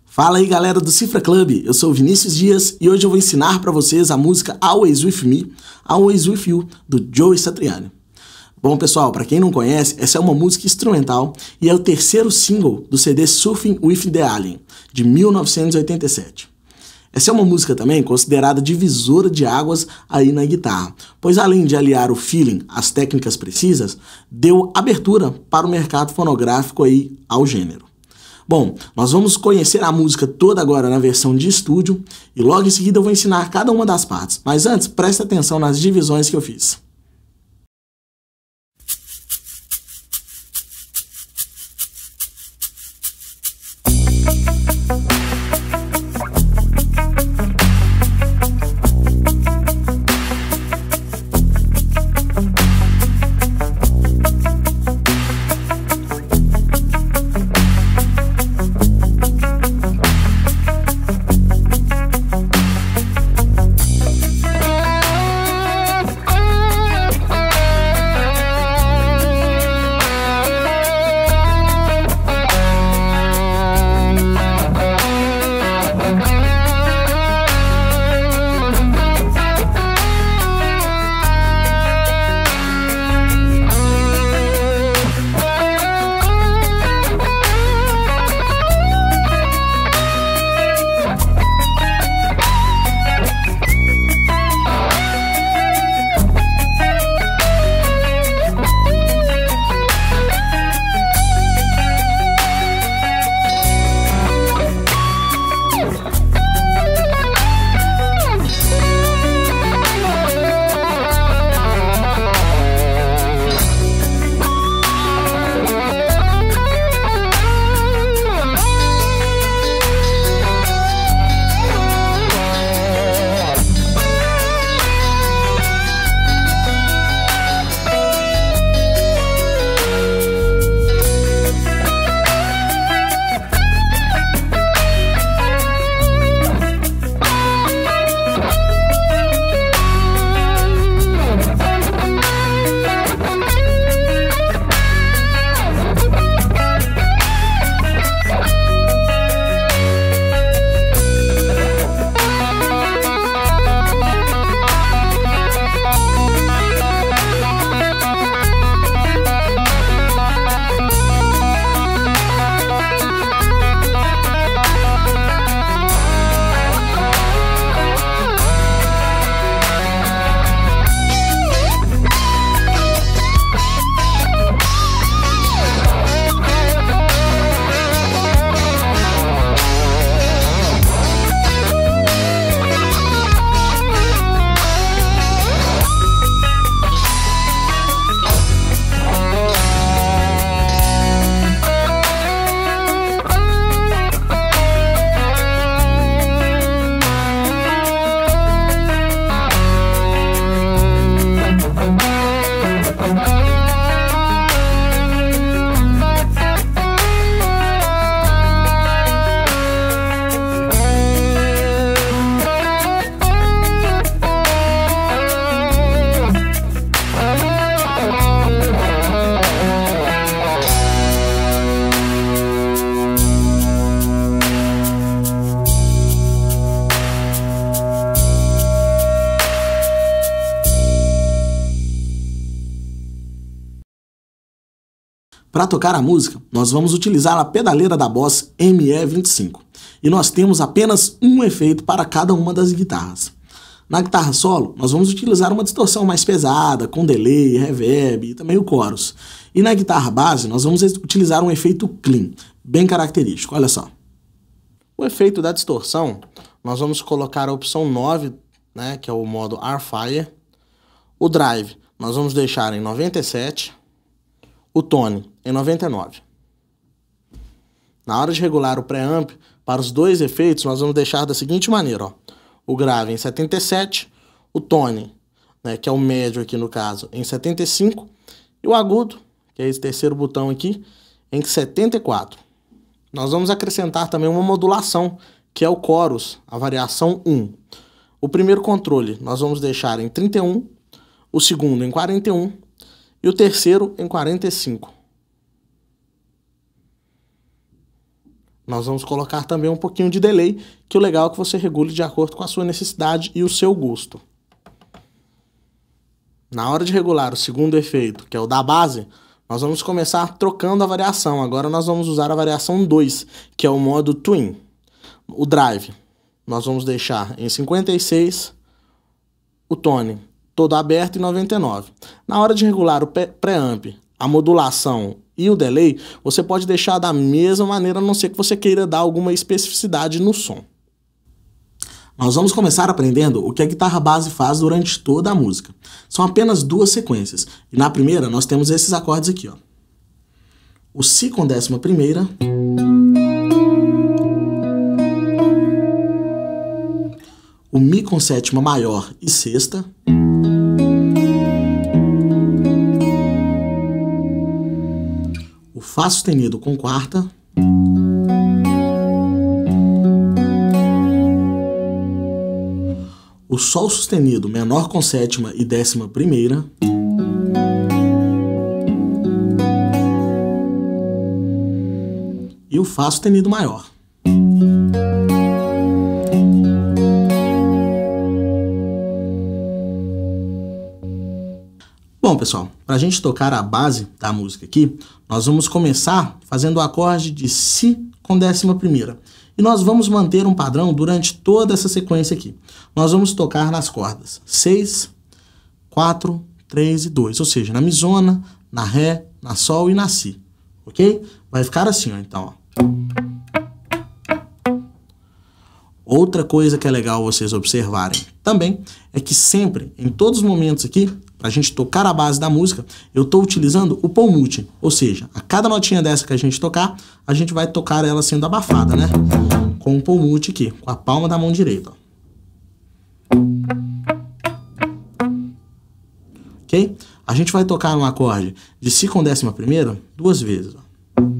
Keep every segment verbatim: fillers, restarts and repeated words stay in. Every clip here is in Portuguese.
Fala aí galera do Cifra Club, eu sou o Vinícius Dias e hoje eu vou ensinar para vocês a música Always With Me, Always With You, do Joey Satriani. Bom pessoal, para quem não conhece, essa é uma música instrumental e é o terceiro single do C D Surfing with the Alien, de mil novecentos e oitenta e sete. Essa é uma música também considerada divisora de águas aí na guitarra, pois além de aliar o feeling às técnicas precisas, deu abertura para o mercado fonográfico aí ao gênero. Bom, nós vamos conhecer a música toda agora na versão de estúdio e logo em seguida eu vou ensinar cada uma das partes. Mas antes, presta atenção nas divisões que eu fiz. Para tocar a música, nós vamos utilizar a pedaleira da Boss M E vinte e cinco e nós temos apenas um efeito para cada uma das guitarras. Na guitarra solo, nós vamos utilizar uma distorção mais pesada, com delay, reverb e também o chorus. E na guitarra base, nós vamos utilizar um efeito clean, bem característico, olha só. O efeito da distorção, nós vamos colocar a opção nove, né, que é o modo Airfire. O drive, nós vamos deixar em noventa e sete. O tone em noventa e nove. Na hora de regular o preamp, para os dois efeitos, nós vamos deixar da seguinte maneira, ó. O grave em setenta e sete, o tone, né, que é o médio aqui no caso, em setenta e cinco, e o agudo, que é esse terceiro botão aqui, em setenta e quatro. Nós vamos acrescentar também uma modulação, que é o chorus, a variação um. O primeiro controle nós vamos deixar em trinta e um, o segundo em quarenta e um e o terceiro em quarenta e cinco. nós vamos colocar também um pouquinho de delay, que o legal é que você regule de acordo com a sua necessidade e o seu gosto. Na hora de regular o segundo efeito, que é o da base, nós vamos começar trocando a variação. Agora nós vamos usar a variação dois, que é o modo Twin. O drive, nós vamos deixar em cinquenta e seis, o tone todo aberto em noventa e nove. Na hora de regular o preamp, a modulação e o delay, você pode deixar da mesma maneira, a não ser que você queira dar alguma especificidade no som. Nós vamos começar aprendendo o que a guitarra base faz durante toda a música. São apenas duas sequências. E na primeira nós temos esses acordes aqui, ó. O Si com décima primeira. O Mi com sétima maior e sexta. O Fá sustenido com quarta. O Sol sustenido menor com sétima e décima primeira. E o Fá sustenido maior. Bom, pessoal, para a gente tocar a base da música aqui, nós vamos começar fazendo o acorde de Si com décima primeira. E nós vamos manter um padrão durante toda essa sequência aqui. Nós vamos tocar nas cordas seis, quatro, três e dois. Ou seja, na mizona, na ré, na sol e na si. Ok? Vai ficar assim, ó, então. Ó. Outra coisa que é legal vocês observarem também é que sempre, em todos os momentos aqui, para a gente tocar a base da música, eu estou utilizando o palm mute. Ou seja, a cada notinha dessa que a gente tocar, a gente vai tocar ela sendo abafada, né? Com o palm mute aqui, com a palma da mão direita. Ó. Ok? A gente vai tocar um acorde de Si com décima primeira duas vezes. Ó.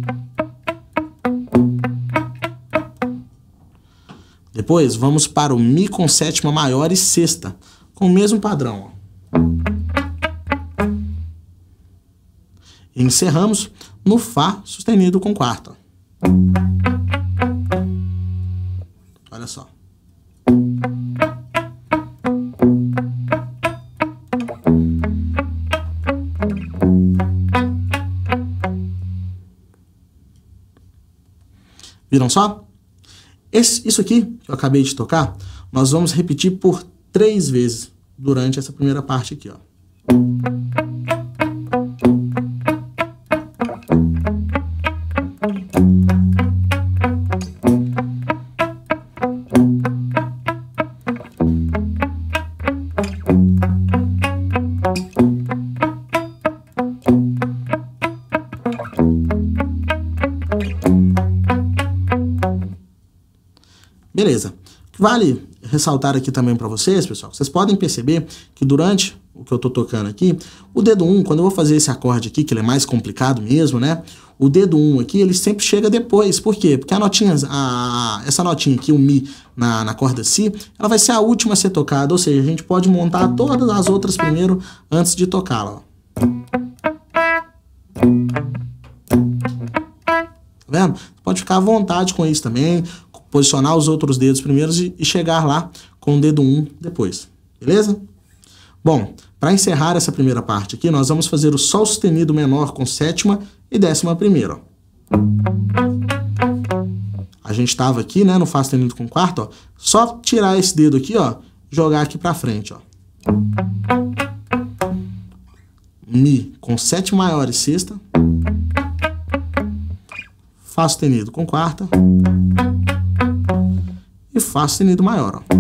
Depois vamos para o Mi com sétima maior e sexta, com o mesmo padrão. Ó. E encerramos no Fá sustenido com quarta. Olha só. Viram só? Esse, isso aqui que eu acabei de tocar, nós vamos repetir por três vezes durante essa primeira parte aqui, ó. Beleza. Vale ressaltar aqui também para vocês, pessoal, vocês podem perceber que durante o que eu tô tocando aqui, o dedo um, quando eu vou fazer esse acorde aqui, que ele é mais complicado mesmo, né? O dedo um aqui, ele sempre chega depois. Por quê? Porque a notinha, a, essa notinha aqui, o Mi, na, na corda Si, ela vai ser a última a ser tocada, ou seja, a gente pode montar todas as outras primeiro antes de tocá-la. Tá vendo? Pode ficar à vontade com isso também, posicionar os outros dedos primeiros e, e chegar lá com o dedo um depois. Beleza? Bom, para encerrar essa primeira parte aqui, nós vamos fazer o Sol sustenido menor com sétima e décima primeira. Ó. A gente estava aqui, né, no Fá sustenido com quarta, ó. Só tirar esse dedo aqui, ó, jogar aqui para frente, ó. Mi com sétima maior e sexta. Fá sustenido com quarta. E Fá sustenido maior, ó.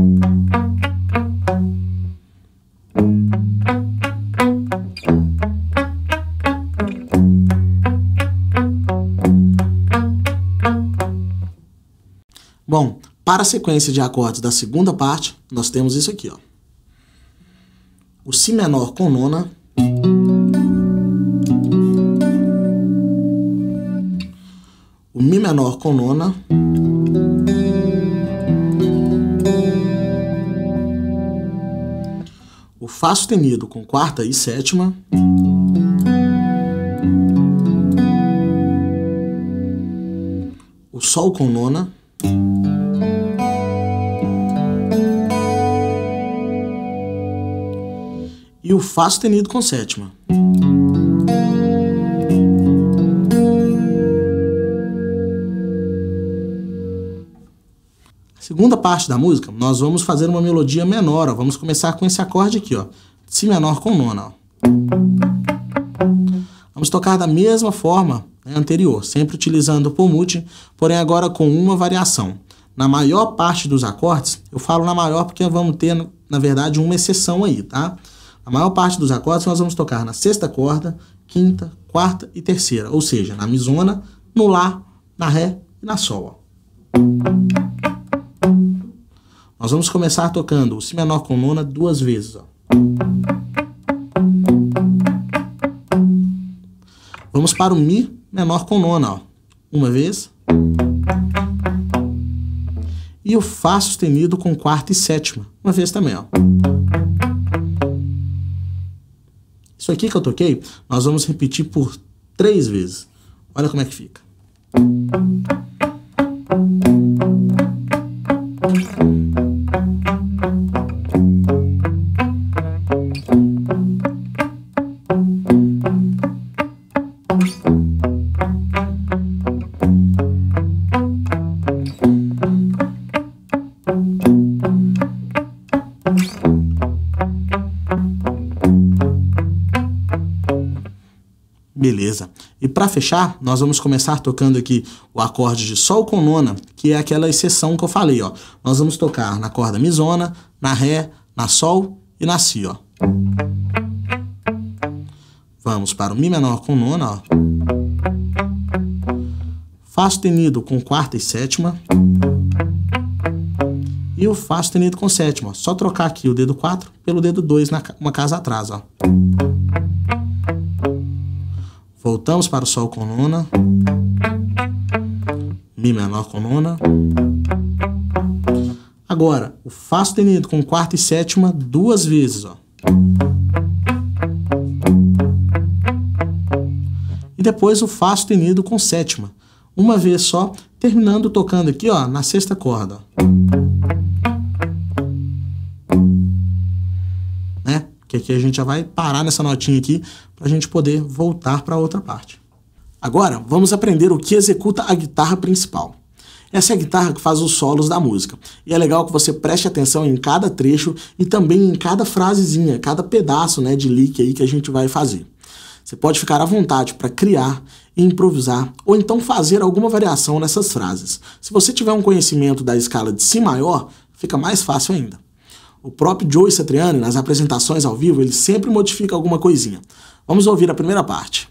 Bom, para a sequência de acordes da segunda parte, nós temos isso aqui, ó. O Si menor com nona. O Mi menor com nona. O Fá sustenido com quarta e sétima. O Sol com nona. E o Fá sustenido com sétima. Segunda parte da música, nós vamos fazer uma melodia menor, ó. Vamos começar com esse acorde aqui, ó, Si menor com nona. Ó. Vamos tocar da mesma forma, né, anterior, sempre utilizando o palm-mute, porém agora com uma variação. Na maior parte dos acordes, eu falo na maior porque vamos ter, na verdade, uma exceção aí, tá? A maior parte dos acordes nós vamos tocar na sexta corda, quinta, quarta e terceira, ou seja, na mizona, no lá, na ré e na sol. Ó. Nós vamos começar tocando o Si menor com nona duas vezes. Ó. Vamos para o Mi menor com nona. Ó. Uma vez. E o Fá sustenido com quarta e sétima. Uma vez também. Ó. Isso aqui que eu toquei, nós vamos repetir por três vezes. Olha como é que fica. Beleza. E para fechar, nós vamos começar tocando aqui o acorde de Sol com nona, que é aquela exceção que eu falei, ó. Nós vamos tocar na corda mizona, na ré, na sol e na si, ó. Vamos para o Mi menor com nona, ó. Fá sustenido com quarta e sétima. E o Fá sustenido com sétima, ó. Só trocar aqui o dedo quatro pelo dedo dois, na, uma casa atrás, ó. Voltamos para o Sol com nona, Mi menor com nona. Agora, o Fá sustenido com quarta e sétima duas vezes, ó. E depois o Fá sustenido com sétima, uma vez só, terminando tocando aqui, ó, na sexta corda. Ó. Né? Que aqui a gente já vai parar nessa notinha aqui para a gente poder voltar para outra parte. Agora, vamos aprender o que executa a guitarra principal. Essa é a guitarra que faz os solos da música. E é legal que você preste atenção em cada trecho e também em cada frasezinha, cada pedaço, né, de lick aí que a gente vai fazer. Você pode ficar à vontade para criar, improvisar ou então fazer alguma variação nessas frases. Se você tiver um conhecimento da escala de Si maior, fica mais fácil ainda. O próprio Joey Satriani, nas apresentações ao vivo, ele sempre modifica alguma coisinha. Vamos ouvir a primeira parte.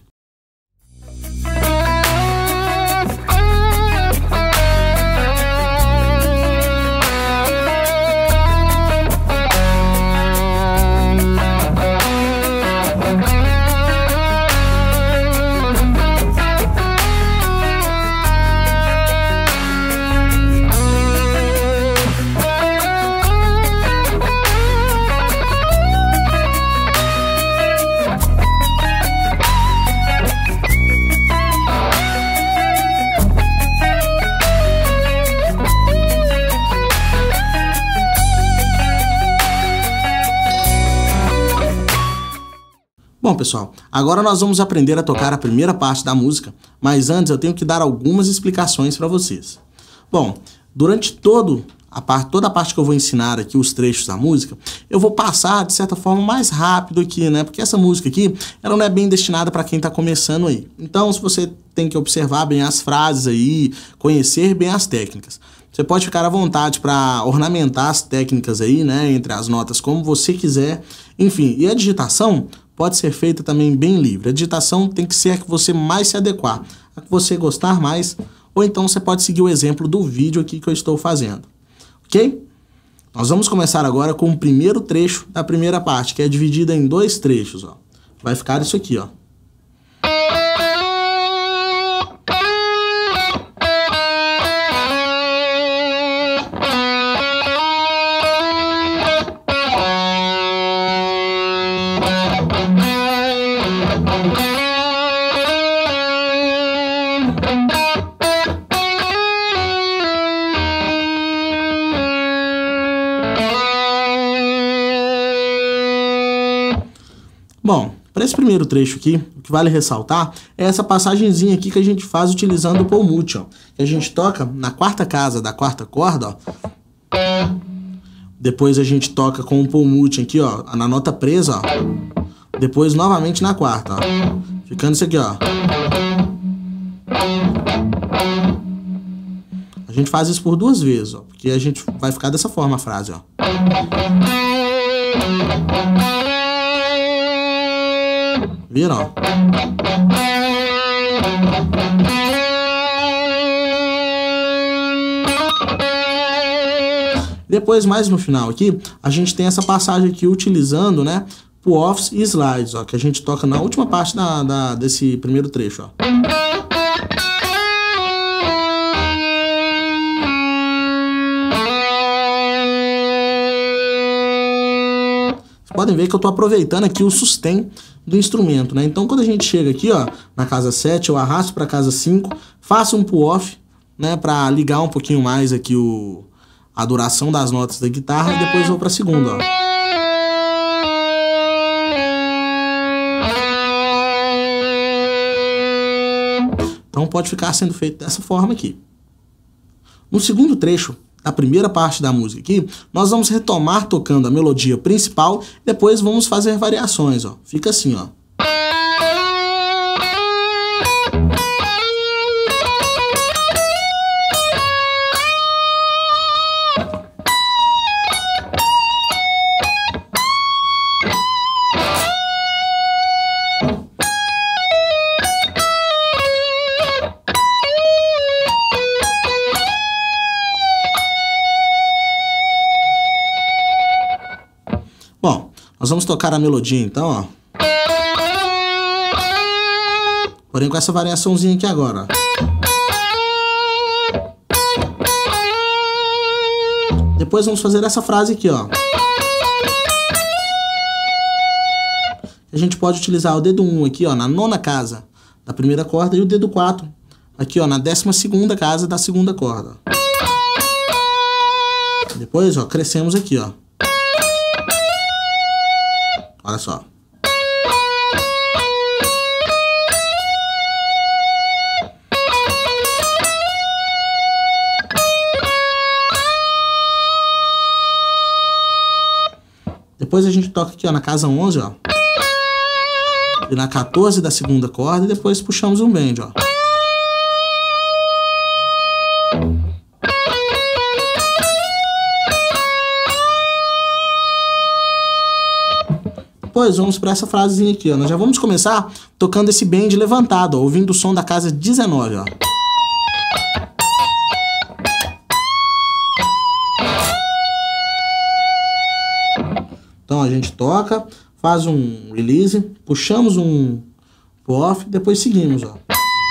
Bom, pessoal, agora nós vamos aprender a tocar a primeira parte da música, mas antes eu tenho que dar algumas explicações para vocês. Bom, durante todo a parte, toda a parte que eu vou ensinar aqui, os trechos da música, eu vou passar, de certa forma, mais rápido aqui, né? Porque essa música aqui, ela não é bem destinada para quem está começando aí. Então, se você tem que observar bem as frases aí, conhecer bem as técnicas. Você pode ficar à vontade para ornamentar as técnicas aí, né? Entre as notas, como você quiser. Enfim, e a digitação pode ser feita também bem livre. A digitação tem que ser a que você mais se adequar, a que você gostar mais, ou então você pode seguir o exemplo do vídeo aqui que eu estou fazendo. Ok? Nós vamos começar agora com o primeiro trecho da primeira parte, que é dividida em dois trechos. Ó. Vai ficar isso aqui, ó. Para esse primeiro trecho aqui, o que vale ressaltar é essa passagenzinha aqui que a gente faz utilizando o palmute, ó. Que a gente toca na quarta casa da quarta corda, ó. Depois a gente toca com o palmute aqui, ó, na nota presa, ó. Depois novamente na quarta, ó. Ficando isso aqui, ó. A gente faz isso por duas vezes, ó, porque a gente vai ficar dessa forma a frase, ó. Viram, ó? Depois, mais no final aqui, a gente tem essa passagem aqui utilizando, né, pull-offs e slides, ó, que a gente toca na última parte da, da, desse primeiro trecho, ó. Vocês podem ver que eu tô aproveitando aqui o sustain do instrumento, né? Então, quando a gente chega aqui, ó, na casa sete, eu arrasto para casa cinco, faço um pull-off, né, para ligar um pouquinho mais aqui o... a duração das notas da guitarra e depois vou para a segunda, ó. Então pode ficar sendo feito dessa forma aqui. No segundo trecho, da primeira parte da música aqui, nós vamos retomar tocando a melodia principal, depois vamos fazer variações, ó. Fica assim, ó. Bom, nós vamos tocar a melodia então, ó. Porém com essa variaçãozinha aqui agora, ó. Depois vamos fazer essa frase aqui, ó. A gente pode utilizar o dedo um aqui, ó, na nona casa da primeira corda e o dedo quatro aqui, ó, na décima segunda casa da segunda corda. Depois, ó, crescemos aqui, ó. Olha só. Depois a gente toca aqui, ó, na casa onze, ó. E na quatorze da segunda corda e depois puxamos um bend, ó. Depois vamos para essa frasezinha aqui, ó. Nós já vamos começar tocando esse bend levantado, ó, ouvindo o som da casa dezenove, ó. Então a gente toca, faz um release, puxamos um pull-off, depois seguimos, ó.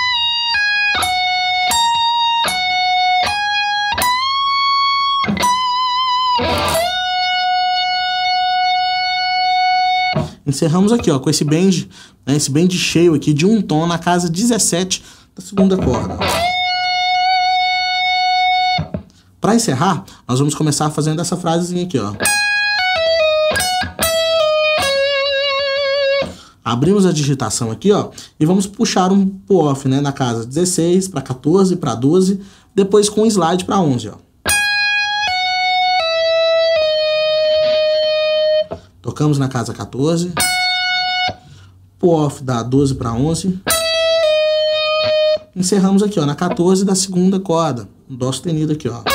Encerramos aqui, ó, com esse bend, né, esse bend cheio aqui de um tom na casa dezessete da segunda corda. Para encerrar, nós vamos começar fazendo essa frasezinha aqui, ó. Abrimos a digitação aqui, ó, e vamos puxar um pull-off, né, na casa dezesseis para quatorze para doze, depois com um slide para onze, ó. Tocamos na casa quatorze, pull-off da doze para onze, encerramos aqui, ó, na quatorze da segunda corda, um dó sustenido aqui, ó.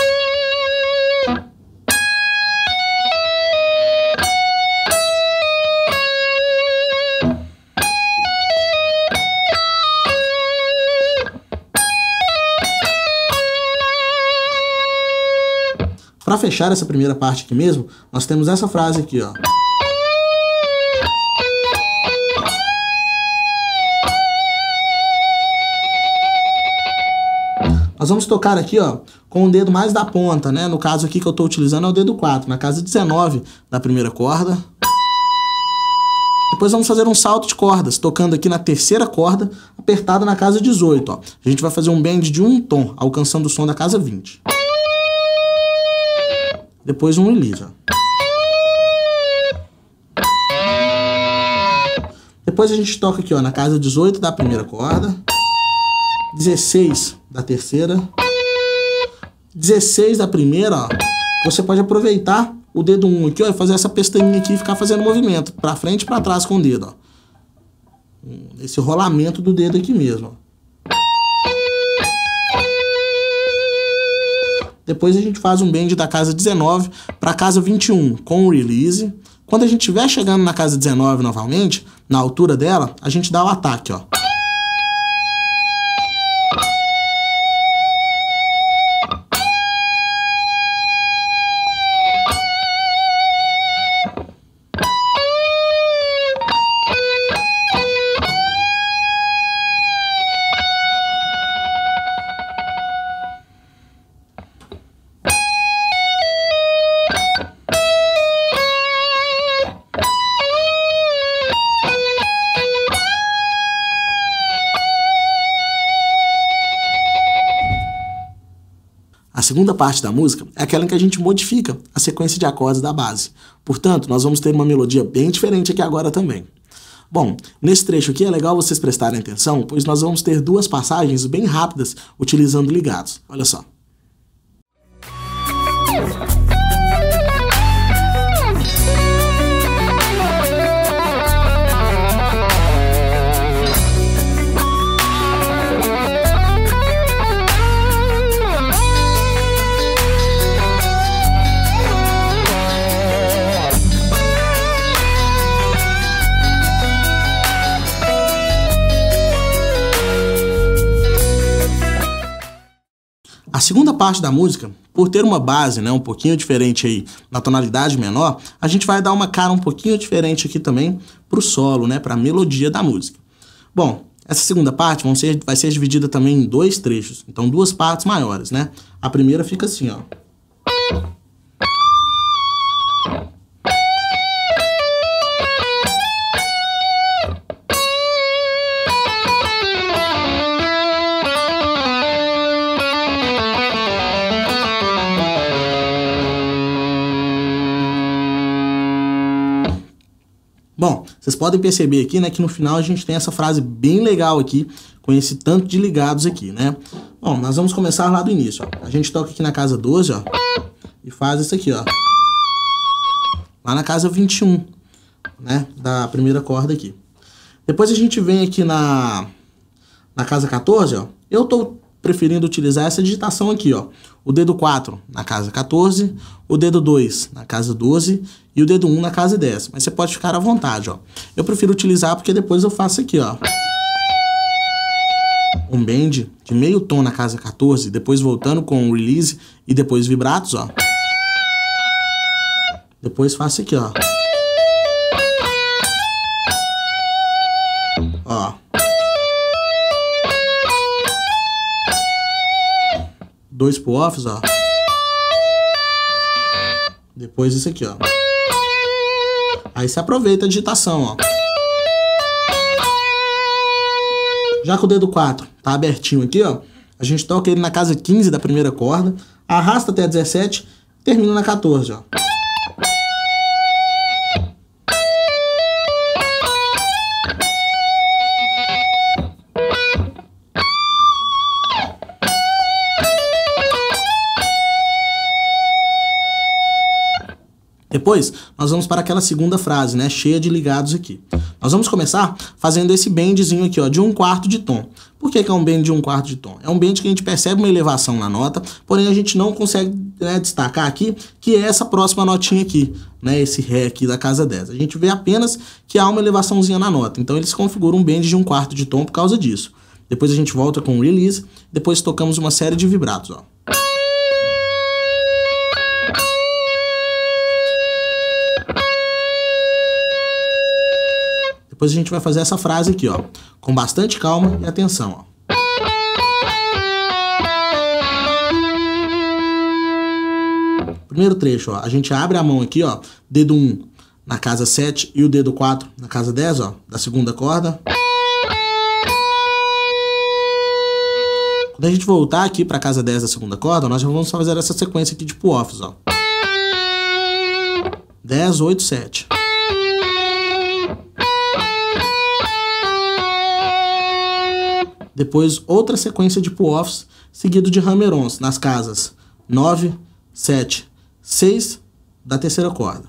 Para fechar essa primeira parte aqui mesmo, nós temos essa frase aqui, ó. Nós vamos tocar aqui, ó, com o dedo mais da ponta, né? No caso aqui que eu estou utilizando é o dedo quatro, na casa dezenove da primeira corda. Depois vamos fazer um salto de cordas, tocando aqui na terceira corda, apertada na casa dezoito, ó. A gente vai fazer um bend de um tom, alcançando o som da casa vinte. Depois um release, ó. Depois a gente toca aqui, ó, na casa dezoito da primeira corda, dezesseis da terceira, dezesseis da primeira, ó. Você pode aproveitar o dedo um aqui, ó, e fazer essa pestaninha aqui e ficar fazendo movimento pra frente e pra trás com o dedo, ó. Esse rolamento do dedo aqui mesmo, ó. Depois a gente faz um bend da casa dezenove para a casa vinte e um com o release. Quando a gente estiver chegando na casa dezenove novamente, na altura dela, a gente dá o ataque, ó. A segunda parte da música é aquela em que a gente modifica a sequência de acordes da base. Portanto, nós vamos ter uma melodia bem diferente aqui agora também. Bom, nesse trecho aqui é legal vocês prestarem atenção, pois nós vamos ter duas passagens bem rápidas utilizando ligados. Olha só. A segunda parte da música, por ter uma base, né, um pouquinho diferente aí na tonalidade menor, a gente vai dar uma cara um pouquinho diferente aqui também pro solo, né, pra melodia da música. Bom, essa segunda parte vão ser, vai ser dividida também em dois trechos, então duas partes maiores, né? A primeira fica assim, ó. Bom, vocês podem perceber aqui, né, que no final a gente tem essa frase bem legal aqui, com esse tanto de ligados aqui, né? Bom, nós vamos começar lá do início, ó. A gente toca aqui na casa doze, ó, e faz isso aqui, ó. Lá na casa vinte e um, né, da primeira corda aqui. Depois a gente vem aqui na, na casa quatorze, ó. Eu tô preferindo utilizar essa digitação aqui, ó. O dedo quatro na casa quatorze, o dedo dois na casa doze e o dedo um na casa dez. Mas você pode ficar à vontade, ó. Eu prefiro utilizar porque depois eu faço aqui, ó. Um bend de meio tom na casa quatorze, depois voltando com o release e depois vibratos, ó. Depois faço aqui, ó. Ó. Dois pull-offs, ó. Depois isso aqui, ó. Aí você aproveita a digitação, ó. Já que o dedo quatro tá abertinho aqui, ó, a gente toca ele na casa quinze da primeira corda, arrasta até a dezessete, termina na quatorze, ó. Depois, nós vamos para aquela segunda frase, né, cheia de ligados aqui. Nós vamos começar fazendo esse bendzinho aqui, ó, de um quarto de tom. Por que que é um bend de um quarto de tom? É um bend que a gente percebe uma elevação na nota, porém a gente não consegue, né, destacar aqui que é essa próxima notinha aqui, né, esse Ré aqui da casa dez. A gente vê apenas que há uma elevaçãozinha na nota, então eles configuram um bend de um quarto de tom por causa disso. Depois a gente volta com o release, depois tocamos uma série de vibratos, ó. Depois a gente vai fazer essa frase aqui, ó, com bastante calma e atenção, ó. Primeiro trecho, ó, a gente abre a mão aqui, ó, dedo um na casa sete e o dedo quatro na casa dez, ó, da segunda corda. Quando a gente voltar aqui para a casa dez da segunda corda, nós já vamos fazer essa sequência aqui de pull-offs, ó. dez, oito, sete. Depois outra sequência de pull-offs seguido de hammer-ons nas casas nove, sete, seis da terceira corda.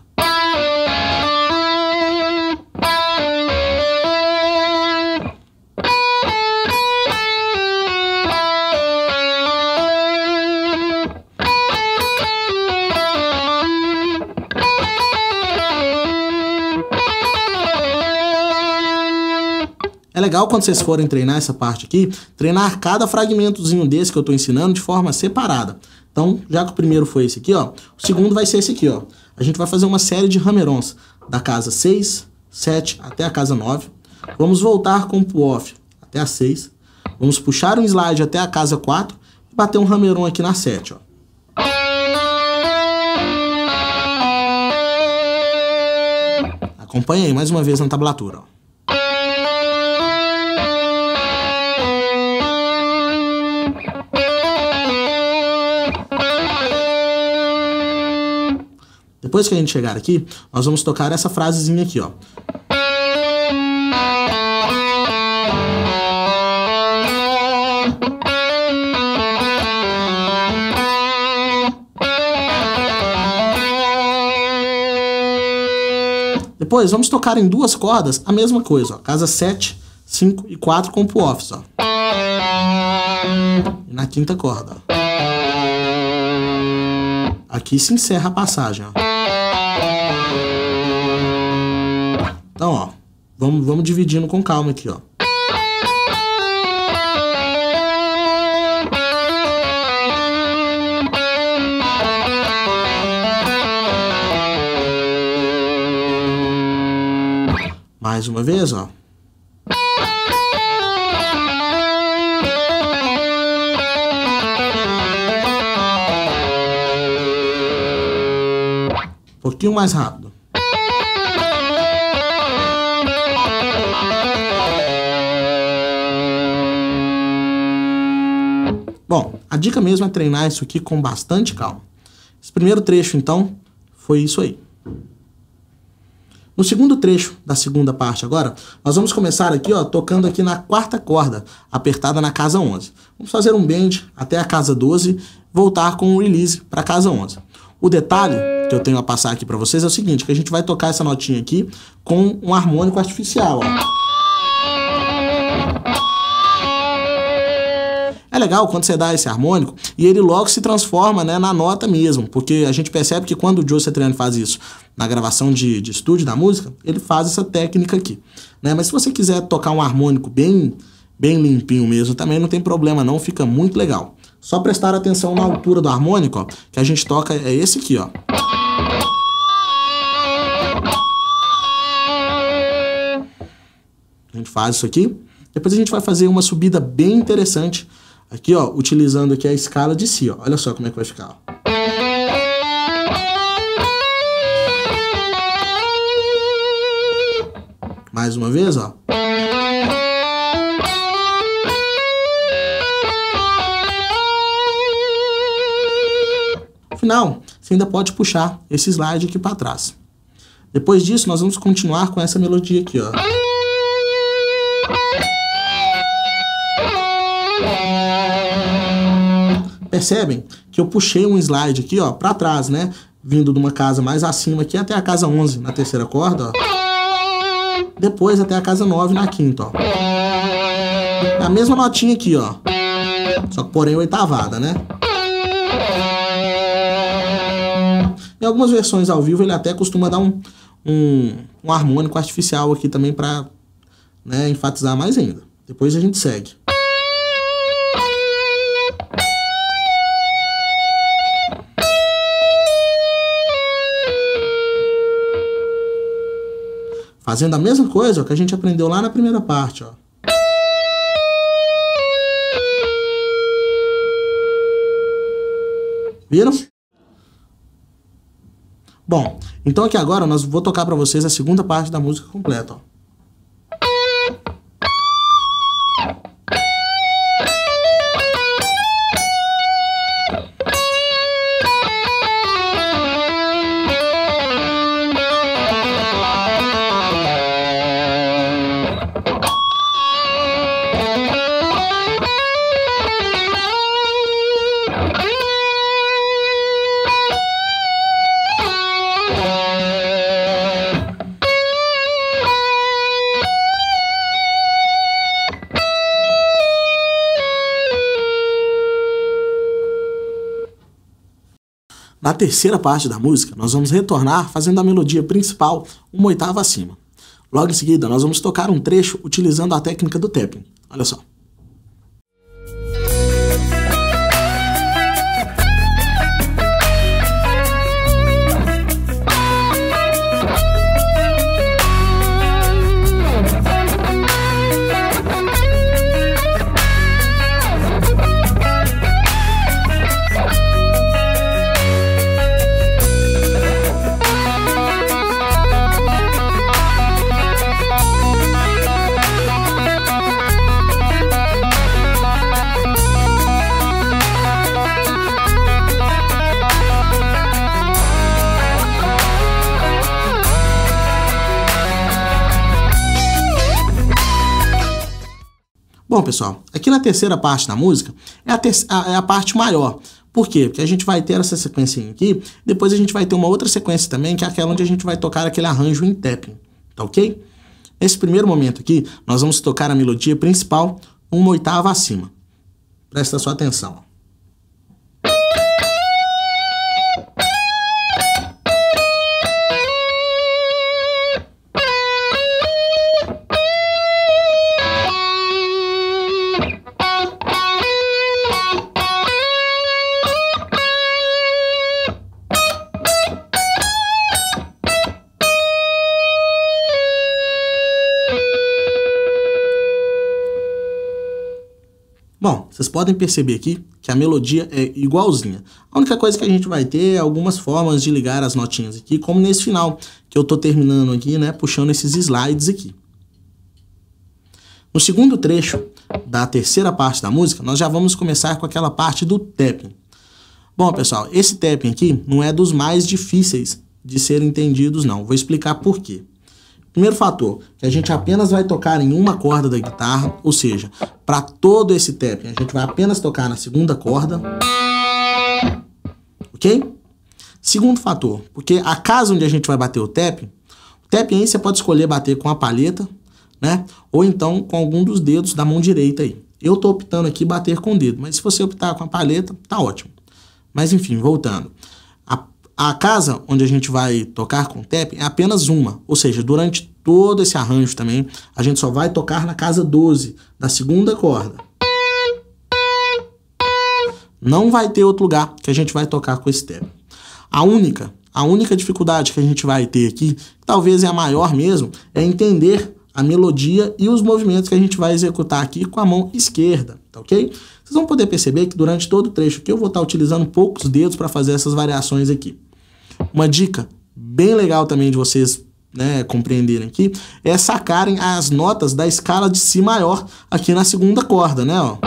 É legal quando vocês forem treinar essa parte aqui, treinar cada fragmentozinho desse que eu estou ensinando de forma separada. Então, já que o primeiro foi esse aqui, ó, o segundo vai ser esse aqui, ó. A gente vai fazer uma série de hammer-ons da casa seis, sete até a casa nove. Vamos voltar com o pull-off até a seis. Vamos puxar um slide até a casa quatro e bater um hammer-on aqui na sete, ó. Acompanha aí mais uma vez na tablatura, ó. Depois que a gente chegar aqui, nós vamos tocar essa frasezinha aqui, ó. Depois, vamos tocar em duas cordas a mesma coisa, ó. Casa sete, cinco e quatro com pull-offs, ó. E na quinta corda, ó. Aqui se encerra a passagem, ó. Então, ó, vamos, vamos dividindo com calma aqui, ó. Mais uma vez, ó. Um pouquinho mais rápido. Bom, a dica mesmo é treinar isso aqui com bastante calma. Esse primeiro trecho, então, foi isso aí. No segundo trecho da segunda parte agora, nós vamos começar aqui, ó, tocando aqui na quarta corda, apertada na casa onze. Vamos fazer um bend até a casa doze, voltar com um release para a casa onze. O detalhe que eu tenho a passar aqui para vocês é o seguinte, que a gente vai tocar essa notinha aqui com um harmônico artificial, ó. É legal quando você dá esse harmônico e ele logo se transforma, né, na nota mesmo, porque a gente percebe que quando o Joe Satriani faz isso na gravação de, de estúdio da música, ele faz essa técnica aqui, né? Mas se você quiser tocar um harmônico bem, bem limpinho mesmo, também não tem problema não, fica muito legal. Só prestar atenção na altura do harmônico, ó, que a gente toca é esse aqui, ó. A gente faz isso aqui, depois a gente vai fazer uma subida bem interessante aqui, ó, utilizando aqui a escala de Si, ó. Olha só como é que vai ficar, ó. Mais uma vez, ó. No final, você ainda pode puxar esse slide aqui para trás. Depois disso, nós vamos continuar com essa melodia aqui, ó. Percebem que eu puxei um slide aqui, ó, para trás, né? Vindo de uma casa mais acima aqui até a casa onze na terceira corda, ó. Depois até a casa nove na quinta, ó. É a mesma notinha aqui, ó. Só que porém oitavada, né? Em algumas versões ao vivo ele até costuma dar um, um, um harmônico artificial aqui também para, né, enfatizar mais ainda. Depois a gente segue. Fazendo a mesma coisa, ó, que a gente aprendeu lá na primeira parte, ó. Viram? Bom, então aqui agora nós vou tocar para vocês a segunda parte da música completa, ó. Na terceira parte da música, nós vamos retornar fazendo a melodia principal uma oitava acima. Logo em seguida, nós vamos tocar um trecho utilizando a técnica do tapping. Olha só. Bom, pessoal, aqui na terceira parte da música é a, ter a, é a parte maior. Por quê? Porque a gente vai ter essa sequência aqui, depois a gente vai ter uma outra sequência também, que é aquela onde a gente vai tocar aquele arranjo em tapping, tá ok? Nesse primeiro momento aqui, nós vamos tocar a melodia principal uma oitava acima. Presta sua atenção. Bom, vocês podem perceber aqui que a melodia é igualzinha. A única coisa que a gente vai ter é algumas formas de ligar as notinhas aqui, como nesse final, que eu tô terminando aqui, né, puxando esses slides aqui. No segundo trecho da terceira parte da música, nós já vamos começar com aquela parte do tapping. Bom, pessoal, esse tapping aqui não é dos mais difíceis de serem entendidos, não. Vou explicar por quê. Primeiro fator, que a gente apenas vai tocar em uma corda da guitarra, ou seja, para todo esse tapping, a gente vai apenas tocar na segunda corda, ok? Segundo fator, porque a casa onde a gente vai bater o tapping, o tapping aí você pode escolher bater com a palheta, né? Ou então com algum dos dedos da mão direita aí. Eu tô optando aqui bater com o dedo, mas se você optar com a palheta, tá ótimo. Mas enfim, voltando. A A casa onde a gente vai tocar com o tapping é apenas uma, ou seja, durante todo esse arranjo também, a gente só vai tocar na casa doze, da segunda corda. Não vai ter outro lugar que a gente vai tocar com esse tapping. A única, a única dificuldade que a gente vai ter aqui, que talvez é a maior mesmo, é entender a melodia e os movimentos que a gente vai executar aqui com a mão esquerda, tá ok? Vocês vão poder perceber que durante todo o trecho aqui eu vou estar utilizando poucos dedos para fazer essas variações aqui. Uma dica bem legal também de vocês, né, compreenderem aqui é sacarem as notas da escala de Si maior aqui na segunda corda, né, ó.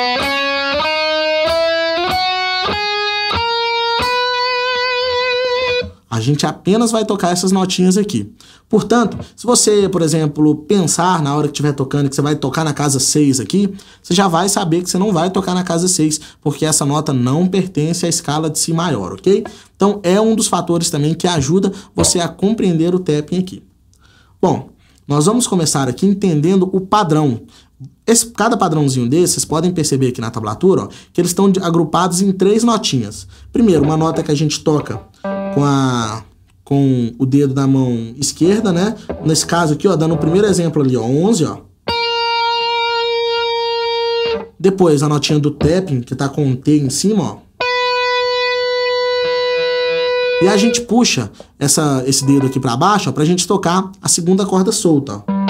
A gente apenas vai tocar essas notinhas aqui. Portanto, se você, por exemplo, pensar na hora que estiver tocando que você vai tocar na casa seis aqui, você já vai saber que você não vai tocar na casa seis, porque essa nota não pertence à escala de Si maior, ok? Então, é um dos fatores também que ajuda você a compreender o tapping aqui. Bom, nós vamos começar aqui entendendo o padrão. Esse, cada padrãozinho desses, vocês podem perceber aqui na tablatura, ó, que eles estão agrupados em três notinhas. Primeiro, uma nota que a gente toca com, a, com o dedo da mão esquerda, né? Nesse caso aqui, ó, dando o primeiro exemplo ali, ó, onze, ó. Depois, a notinha do tapping, que tá com um T em cima, ó. E a gente puxa essa, esse dedo aqui pra baixo, ó, pra gente tocar a segunda corda solta, ó.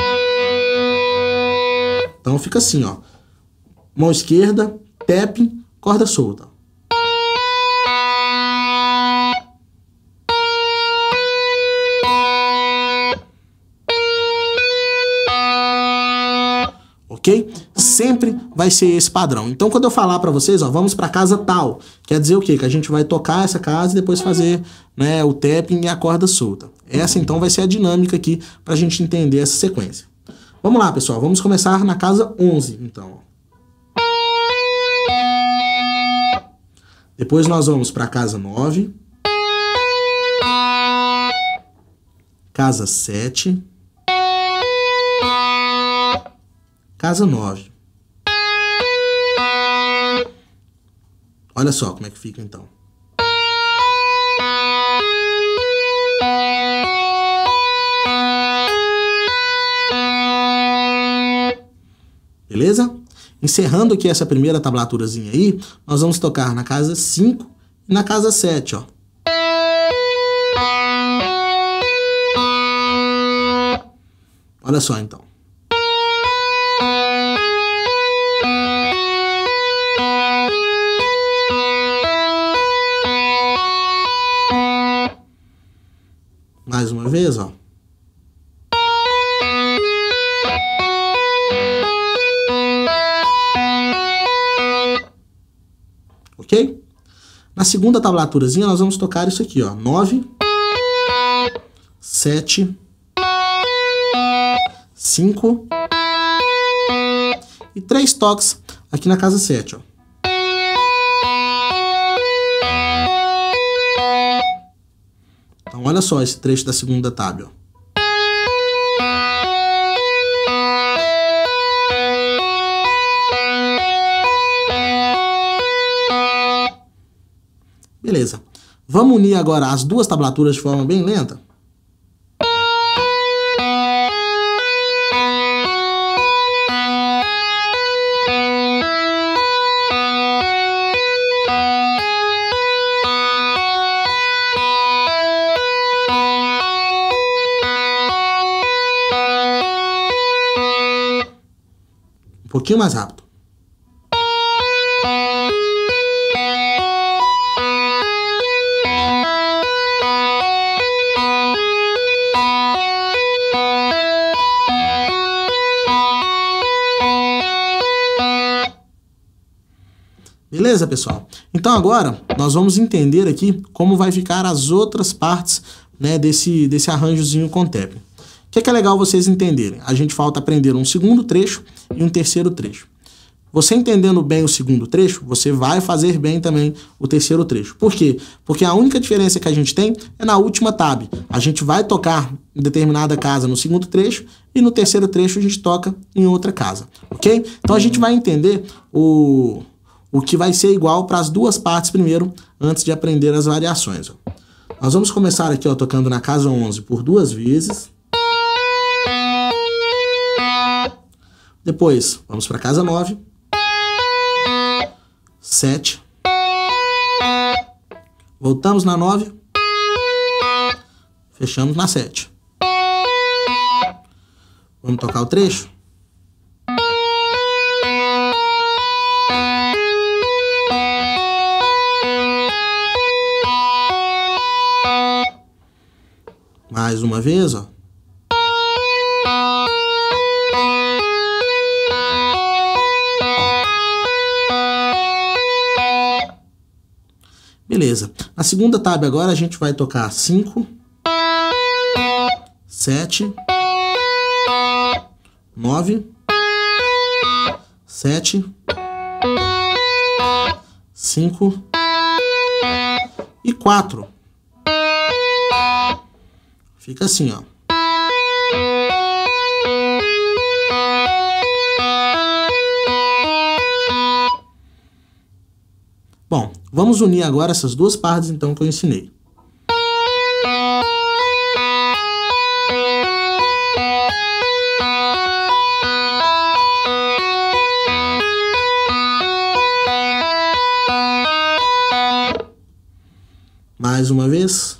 Então fica assim, ó. Mão esquerda, tapping, corda solta. Ok? Sempre vai ser esse padrão. Então, quando eu falar para vocês, ó, vamos para casa tal, quer dizer o quê? Que a gente vai tocar essa casa e depois fazer, né, o tapping e a corda solta. Essa, então, vai ser a dinâmica aqui para a gente entender essa sequência. Vamos lá, pessoal. Vamos começar na casa onze, então. Depois nós vamos para a casa nove. Casa sete. Casa nove. Olha só como é que fica, então. beleza? Encerrando aqui essa primeira tablaturazinha aí, nós vamos tocar na casa cinco e na casa sete, ó. Olha só, então. Mais uma vez, ó. Ok? Na segunda tablaturazinha, nós vamos tocar isso aqui, ó. nove, sete, cinco e três toques aqui na casa sete, ó. Então, olha só esse trecho da segunda tab, ó. Beleza. Vamos unir agora as duas tablaturas de forma bem lenta? Um pouquinho mais rápido. Beleza, pessoal? Então agora nós vamos entender aqui como vai ficar as outras partes, né, desse, desse arranjozinho com tap. O que é, que é legal vocês entenderem? A gente falta aprender um segundo trecho e um terceiro trecho. Você entendendo bem o segundo trecho, você vai fazer bem também o terceiro trecho. Por quê? Porque a única diferença que a gente tem é na última tab. A gente vai tocar em determinada casa no segundo trecho e no terceiro trecho a gente toca em outra casa, ok? Então a gente vai entender o... o que vai ser igual para as duas partes primeiro, antes de aprender as variações. Ó. Nós vamos começar aqui, ó, tocando na casa onze por duas vezes. Depois, vamos para a casa nove. sete. Voltamos na nove. Fechamos na sete. Vamos tocar o trecho? Mais uma vez, ó. Beleza. Na segunda tab agora a gente vai tocar cinco, sete, nove, sete, cinco e quatro. Fica assim, ó. Bom, vamos unir agora essas duas partes, então, que eu ensinei. Mais uma vez.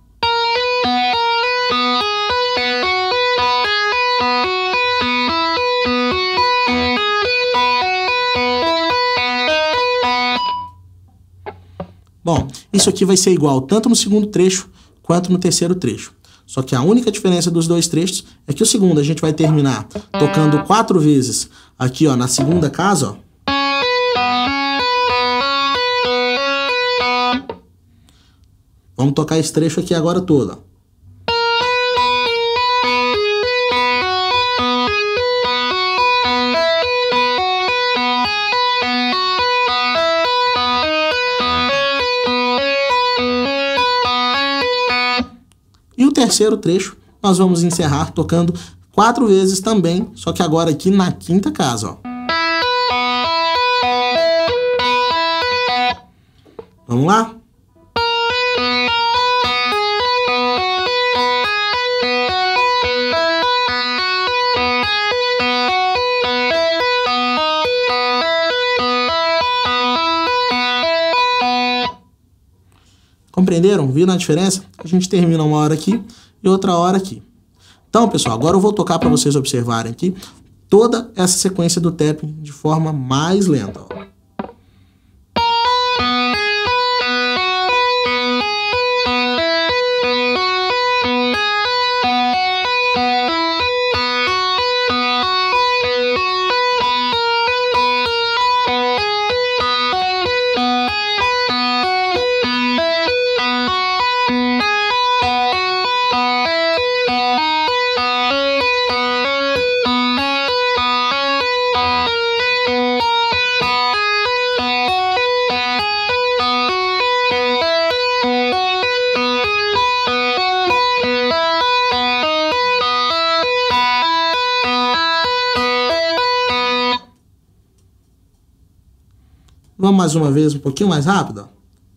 Bom, isso aqui vai ser igual tanto no segundo trecho quanto no terceiro trecho. Só que a única diferença dos dois trechos é que o segundo a gente vai terminar tocando quatro vezes aqui, ó, na segunda casa, ó. Vamos tocar esse trecho aqui agora todo, ó. E o terceiro trecho nós vamos encerrar tocando quatro vezes também, só que agora aqui na quinta casa, ó. Vamos lá? Compreenderam? Viram a diferença? A gente termina uma hora aqui e outra hora aqui. Então, pessoal, agora eu vou tocar para vocês observarem aqui toda essa sequência do tapping de forma mais lenta. Ó. Vamos mais uma vez, um pouquinho mais rápido?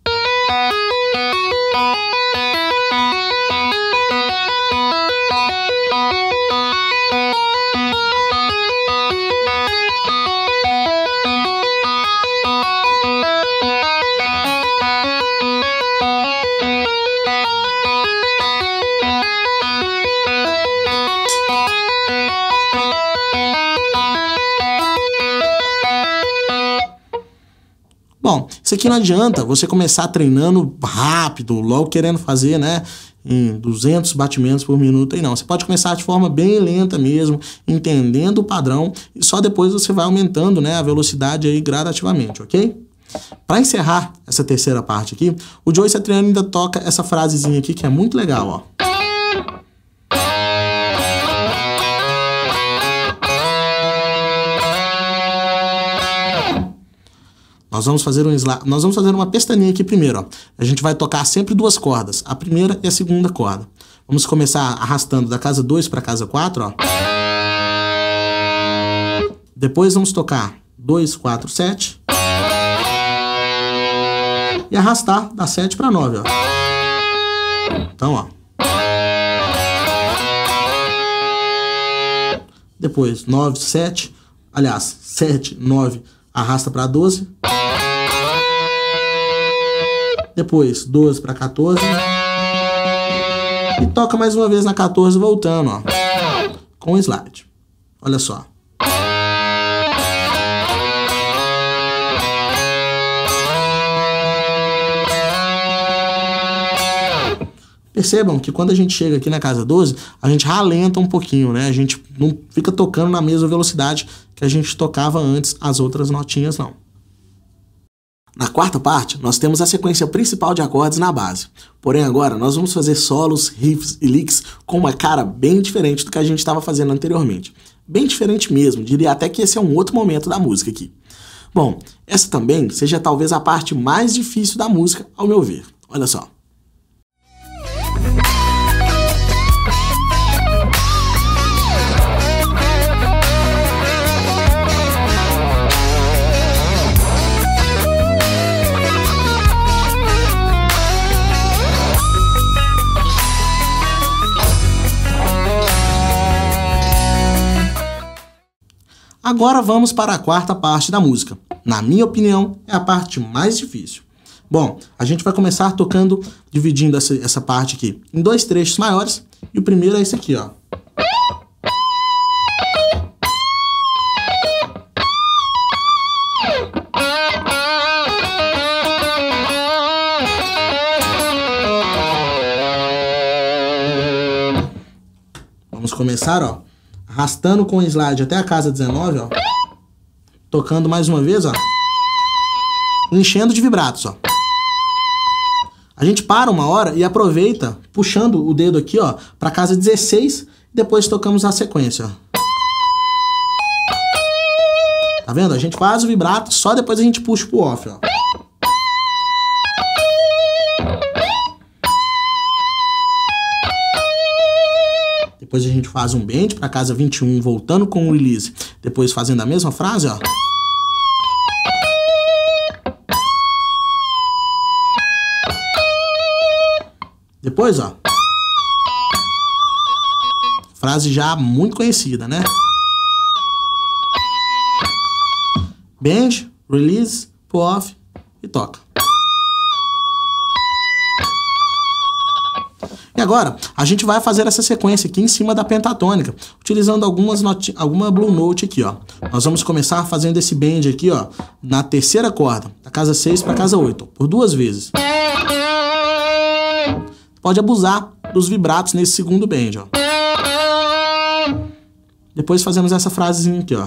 Bom, isso aqui não adianta você começar treinando rápido, logo querendo fazer, né, em duzentos batimentos por minuto aí não. Você pode começar de forma bem lenta mesmo, entendendo o padrão, e só depois você vai aumentando, né, a velocidade aí gradativamente, ok? Para encerrar essa terceira parte aqui, o Joey Satriani ainda toca essa frasezinha aqui que é muito legal, ó. Nós vamos fazer um slide, nós vamos fazer uma pestaninha aqui primeiro, ó. A gente vai tocar sempre duas cordas, a primeira e a segunda corda. Vamos começar arrastando da casa dois para a casa quatro, ó. Depois vamos tocar dois, quatro, sete. E arrastar da sete para nove, ó. Então, ó. Depois nove, sete, aliás, sete, nove, arrasta para doze. Depois doze para quatorze. E toca mais uma vez na quatorze, voltando, ó. Com o slide. Olha só. Percebam que quando a gente chega aqui na casa doze, a gente ralenta um pouquinho, né? A gente não fica tocando na mesma velocidade que a gente tocava antes as outras notinhas, não. Na quarta parte, nós temos a sequência principal de acordes na base. Porém, agora nós vamos fazer solos, riffs e licks com uma cara bem diferente do que a gente estava fazendo anteriormente. Bem diferente mesmo, diria até que esse é um outro momento da música aqui. Bom, essa também seja talvez a parte mais difícil da música, ao meu ver. Olha só. Agora vamos para a quarta parte da música. Na minha opinião, é a parte mais difícil. Bom, a gente vai começar tocando, dividindo essa, essa parte aqui em dois trechos maiores. E o primeiro é esse aqui, ó. Vamos começar, ó. Arrastando com o slide até a casa dezenove, ó. Tocando mais uma vez, ó. Enchendo de vibratos, ó. A gente para uma hora e aproveita, puxando o dedo aqui, ó, pra casa dezesseis, e depois tocamos a sequência, ó. Tá vendo? A gente faz o vibrato, só depois a gente puxa pro off, ó. Depois a gente faz um bend para casa vinte e um, voltando com o release. Depois fazendo a mesma frase, ó. Depois, ó. Frase já muito conhecida, né? Bend, release, pull off e toca. E agora, a gente vai fazer essa sequência aqui em cima da pentatônica, utilizando algumas noti- alguma Blue Note aqui, ó. Nós vamos começar fazendo esse bend aqui, ó, na terceira corda, da casa seis para casa oito, por duas vezes. Pode abusar dos vibratos nesse segundo bend, ó. Depois fazemos essa frasezinha aqui, ó.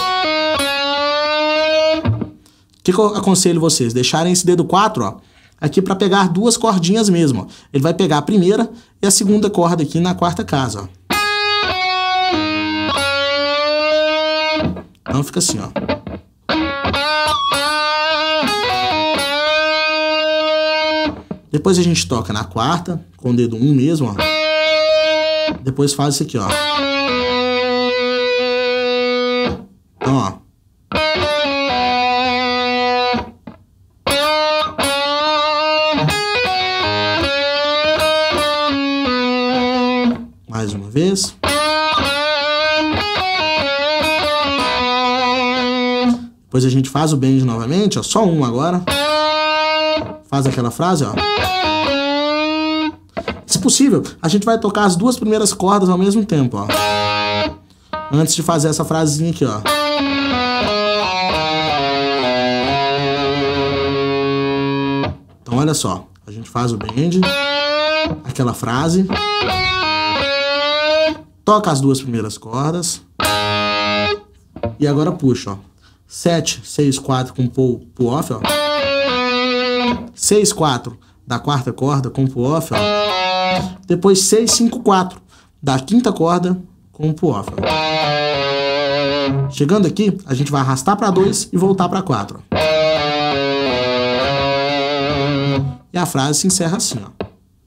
O que, que eu aconselho vocês? Deixarem esse dedo quatro, ó, aqui para pegar duas cordinhas mesmo, ó. Ele vai pegar a primeira e a segunda corda aqui na quarta casa, ó. Então fica assim, ó. Depois a gente toca na quarta, com o dedo um mesmo, ó. Depois faz isso aqui, ó. Então, ó. Mais uma vez. Depois a gente faz o bend novamente, ó. Só um agora. Faz aquela frase, ó. Se possível, a gente vai tocar as duas primeiras cordas ao mesmo tempo, ó. Antes de fazer essa frasezinha aqui, ó. Então, olha só. A gente faz o bend, aquela frase, toca as duas primeiras cordas e agora puxa, ó. sete, seis, quatro com pull, pull off, ó. seis, quatro da quarta corda com pull off, ó. Depois seis, cinco, quatro da quinta corda com pull off, ó. Chegando aqui, a gente vai arrastar para dois e voltar para quatro. E a frase se encerra assim, ó.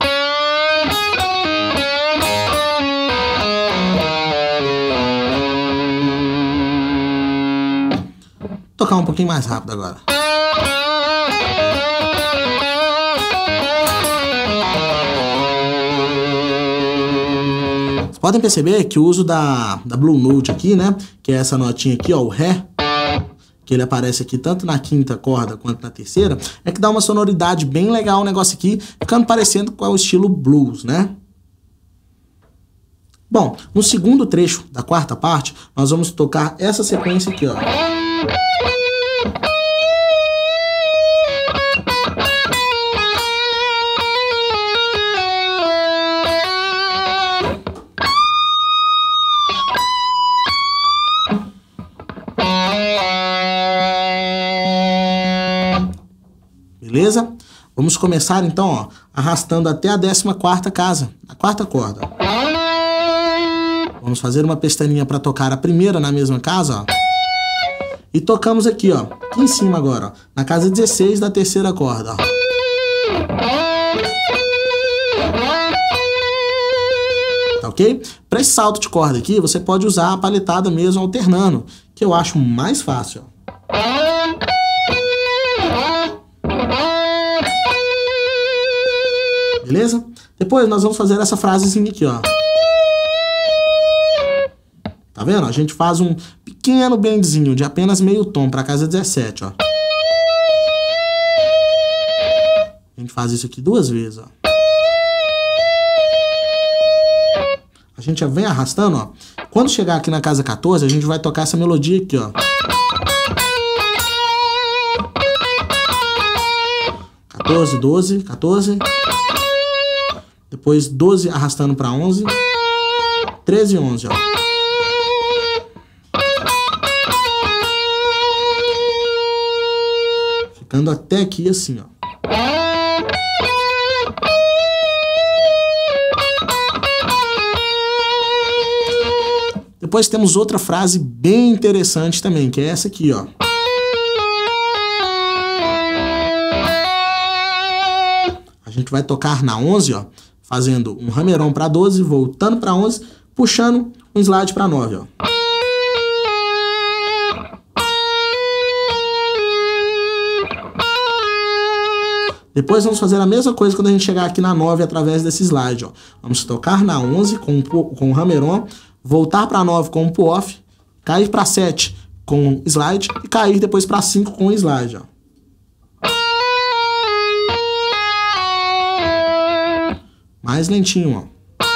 Vou tocar um pouquinho mais rápido agora. Vocês podem perceber que o uso da, da Blue Note aqui, né? Que é essa notinha aqui, ó, o Ré, que ele aparece aqui tanto na quinta corda quanto na terceira, é que dá uma sonoridade bem legal o negócio aqui, ficando parecendo com o estilo blues, né? Bom, no segundo trecho da quarta parte, nós vamos tocar essa sequência aqui, ó. Beleza? Vamos começar então, ó, arrastando até a décima quarta casa, a quarta corda. Vamos fazer uma pestaninha para tocar a primeira na mesma casa, ó. E tocamos aqui, ó, aqui em cima agora, ó, na casa dezesseis da terceira corda, ó. Tá ok? Para esse salto de corda aqui, você pode usar a paletada mesmo alternando, que eu acho mais fácil, ó. Beleza? Depois nós vamos fazer essa frasezinha aqui, ó. Tá vendo? A gente faz um pequeno bendzinho de apenas meio tom para casa dezessete, ó. A gente faz isso aqui duas vezes, ó. A gente já vem arrastando, ó. Quando chegar aqui na casa quatorze, a gente vai tocar essa melodia aqui, ó. quatorze, doze, quatorze. Depois doze arrastando para onze. treze e onze, ó. Ficando até aqui assim, ó. Depois temos outra frase bem interessante também, que é essa aqui, ó. A gente vai tocar na onze, ó, fazendo um hammer-on para doze, voltando para onze, puxando um slide para nove, ó. Depois vamos fazer a mesma coisa quando a gente chegar aqui na nove através desse slide, ó. Vamos tocar na onze com, com o hammer-on, voltar para nove com o pull-off, cair para sete com slide e cair depois para cinco com slide, ó. mais lentinho, ó.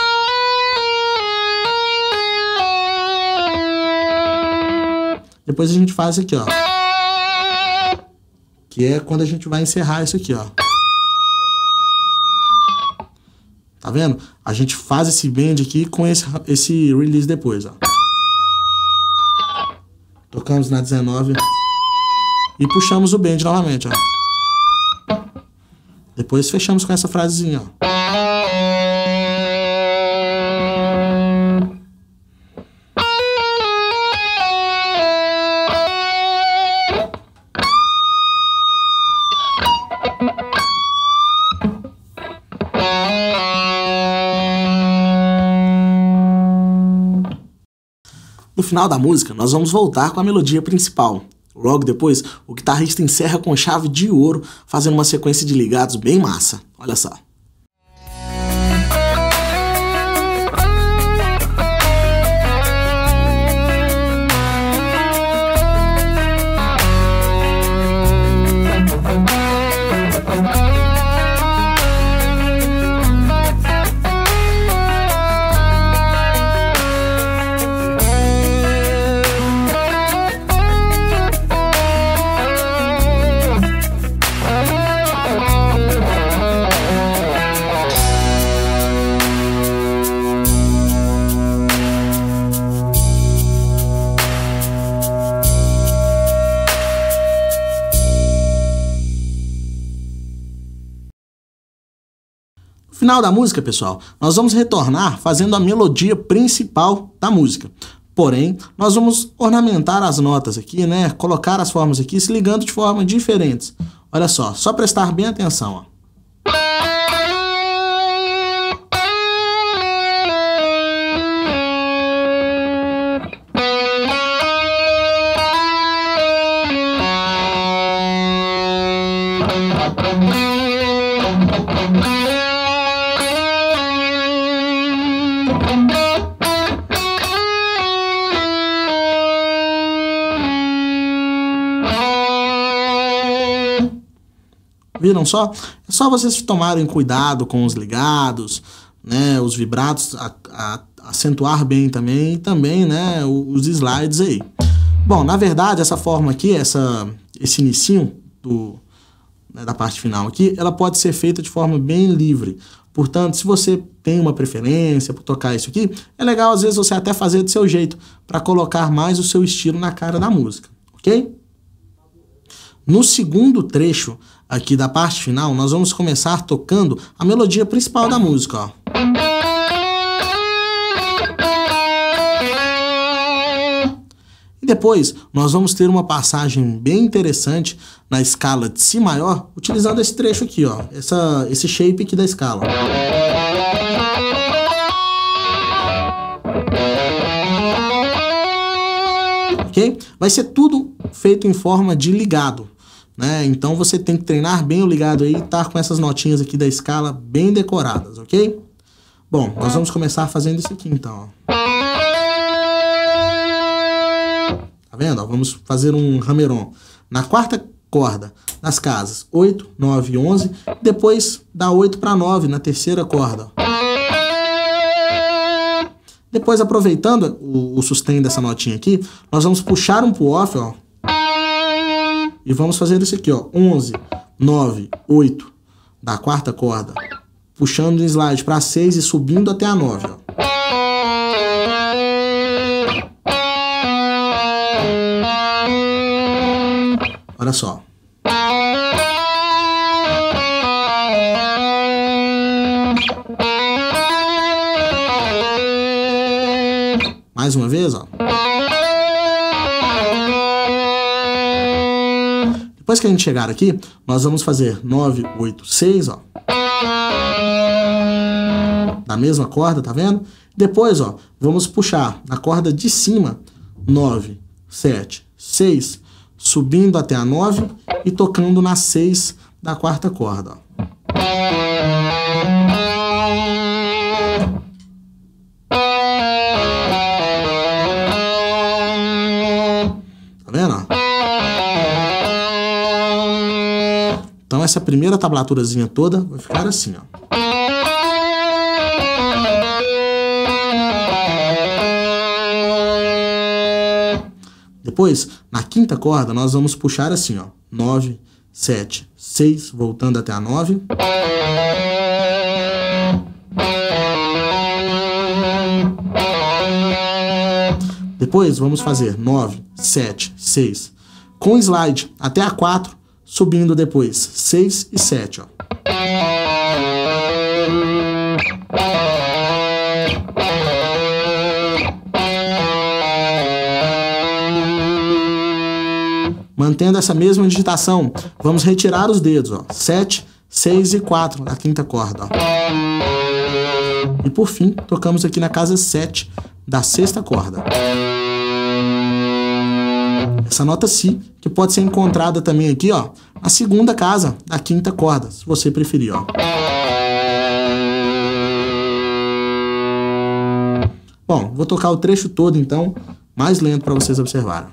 Depois a gente faz aqui, ó. Que é quando a gente vai encerrar isso aqui, ó. Tá vendo? A gente faz esse bend aqui com esse, esse release depois, ó. Tocamos na dezenove e puxamos o bend novamente, ó. Depois fechamos com essa frasezinha, ó. No final da música, nós vamos voltar com a melodia principal. Logo depois, o guitarrista encerra com chave de ouro, fazendo uma sequência de ligados bem massa. Olha só. No final da música, pessoal, nós vamos retornar fazendo a melodia principal da música. Porém, nós vamos ornamentar as notas aqui, né? Colocar as formas aqui, se ligando de formas diferentes. Olha só, só prestar bem atenção, ó. Viram só? É só vocês tomarem cuidado com os ligados, né, os vibratos, a, a, acentuar bem também, e também, né, os slides aí. Bom, na verdade, essa forma aqui, essa, esse inicinho do, né, da parte final aqui, ela pode ser feita de forma bem livre. Portanto, se você tem uma preferência por tocar isso aqui, é legal às vezes você até fazer do seu jeito, para colocar mais o seu estilo na cara da música, ok? No segundo trecho aqui da parte final, nós vamos começar tocando a melodia principal da música, ó. E depois nós vamos ter uma passagem bem interessante na escala de Si maior, utilizando esse trecho aqui, ó, essa, esse shape aqui da escala. Ok? Vai ser tudo feito em forma de ligado, né? Então você tem que treinar bem o ligado aí e estar com essas notinhas aqui da escala bem decoradas, ok? Bom, nós vamos começar fazendo isso aqui então, ó. Tá vendo? Ó, vamos fazer um hammer-on na quarta corda nas casas oito, nove e onze, depois dá oito para nove na terceira corda. Depois, aproveitando o, o sustain dessa notinha aqui, nós vamos puxar um pro off, ó. E vamos fazer isso aqui, ó. onze, nove, oito da quarta corda. Puxando o slide para seis e subindo até a nove, ó. Olha só. Mais uma vez, ó. Depois que a gente chegar aqui, nós vamos fazer nove, oito, seis, ó. Da mesma corda, tá vendo? Depois, ó, vamos puxar na corda de cima, nove, sete, seis, subindo até a nove e tocando na seis da quarta corda, ó. Tá vendo, ó? Então essa primeira tablaturazinha toda vai ficar assim, ó. Depois, na quinta corda, nós vamos puxar assim, ó, nove, sete, seis, voltando até a nove. Depois, vamos fazer nove, sete, seis, com slide até a quatro, subindo depois seis e sete, ó. Mantendo essa mesma digitação, vamos retirar os dedos, ó, sete, seis e quatro na quinta corda, ó. E por fim, tocamos aqui na casa sete da sexta corda. Essa nota Si, que pode ser encontrada também aqui, ó, na segunda casa da quinta corda, se você preferir, ó. Bom, vou tocar o trecho todo, então, mais lento para vocês observarem.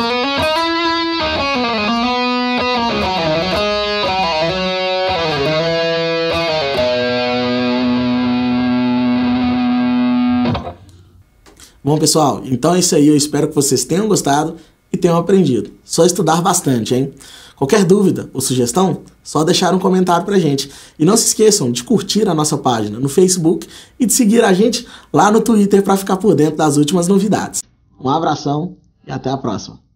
Bom, pessoal, então é isso aí. Eu espero que vocês tenham gostado e tenham aprendido. Só estudar bastante, hein? Qualquer dúvida ou sugestão, só deixar um comentário pra gente. E não se esqueçam de curtir a nossa página no Facebook e de seguir a gente lá no Twitter para ficar por dentro das últimas novidades. Um abração e até a próxima.